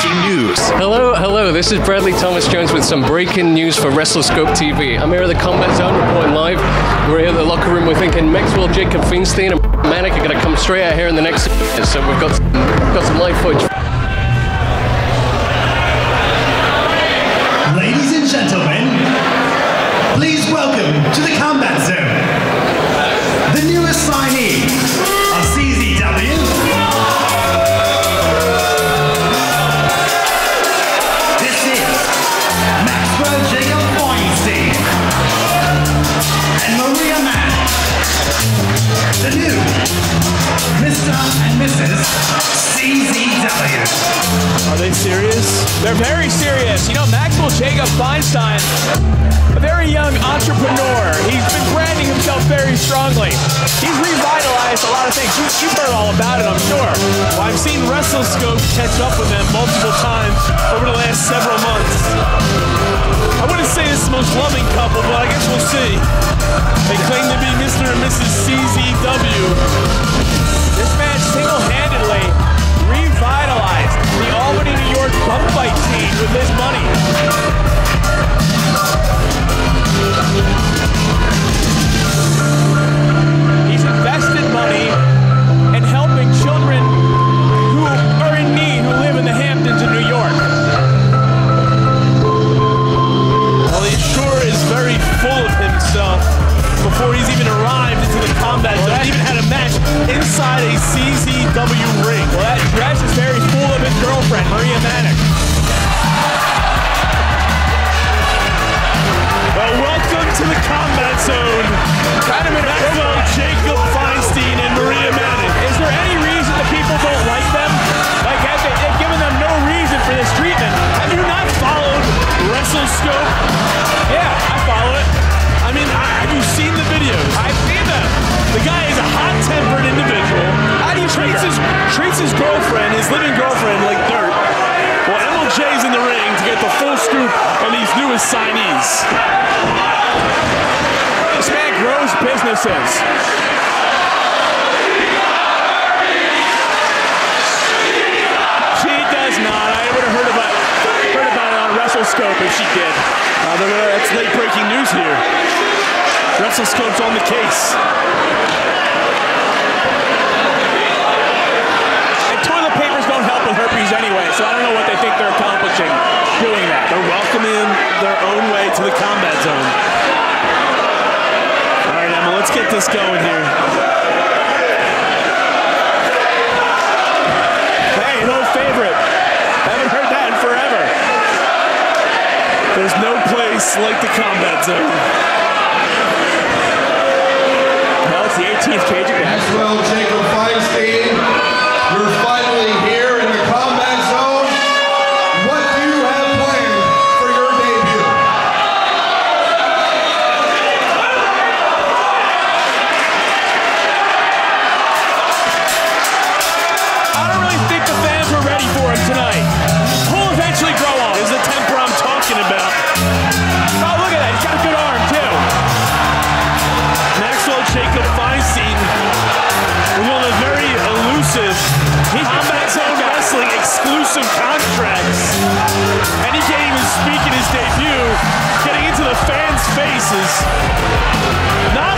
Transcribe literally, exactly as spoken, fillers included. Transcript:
breaking news. Hello, hello, this is Bradley Thomas Jones with some breaking news for WrestleScope T V. I'm here at the Combat Zone reporting live. We're here at the locker room. We're thinking Maxwell Jacob Feinstein and Manic are going to come straight out here in the next series. So we've got some, we've got some live footage. Ladies and gentlemen, please welcome to the Combat Zone the newest signee of C Z W. This is Maxwell Jacob Feinstein and Maria Manic, the new Mister and Missus C Z W. Are they serious? They're very serious. You know, Maxwell Jacob Feinstein, a very young entrepreneur. He's been branding himself very strongly. He's revitalized a lot of things. You, you've heard all about it, I'm sure. Well, I've seen WrestleScope catch up with them multiple times over the last several months. I wouldn't say it's the most loving couple, but I guess we'll see. They claim to be Mister and Missus C Z W. This man single-handedly revitalized the Albany, New York bum fight scene with his money. He's invested money in helping children who are in need, who live in the Hamptons in New York. Well, he sure is very full of himself before he's even arrived into the Combat Zone. Well, even had a match inside a C Z W ring. Well, that dress is very full of his girlfriend, Maria Manic. Well, welcome to the Combat Zone. Kind of Maxwell Jacob Feinstein and Maria Manic. Is there any reason that people don't like them? Like, have they, they've given them no reason for this treatment. Have you not followed WrestleScope? Yeah, I follow it. I mean, I, have you seen the videos? I've seen them. The guy is a hot-tempered individual. How do you treats his treats his girlfriend, his living girlfriend, like dirt? Well, M L J's in the ring to get the full scoop on these newest signees. This man grows businesses. She does not. I would have heard about heard about it on WrestleScope if she did. Uh, that's late breaking news here. WrestleScope's on the case. And toilet papers don't help with herpes anyway, so I don't know what they think they're accomplishing doing that. They're welcoming their own way to the Combat Zone. All right, Emma, let's get this going here. Hey, an old favorite. Haven't heard that in forever. There's no place like the Combat Zone. Well, it's the eighteenth cage again. Maxwell Jacob Feinstein, you're finally here in the Combat Zone. What do you have planned for your debut? I don't really think the fans were ready for him tonight. He'll eventually grow on, is the temper I'm talking about. Oh, look at that, he's got a good arm, too. Maxwell Jacob Feinstein with one of the very elusive Combat Zone Wrestling exclusive contracts. And he can't even speak in his debut, getting into the fans' faces. Not